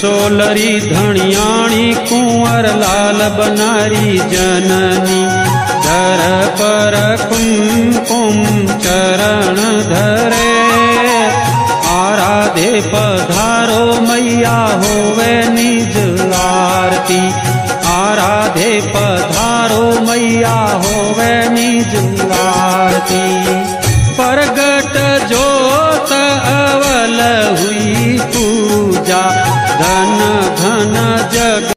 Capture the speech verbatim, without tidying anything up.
सोलरी धनियाणी कुंवर लाल बनारी जननी धर पर कुमकुम चरण धरे आराधे पधारो मैया होवे निज आरती आराधे पधारो मैया होवे निज आरती प्रगट जोत अवल हुई पूजा धन धन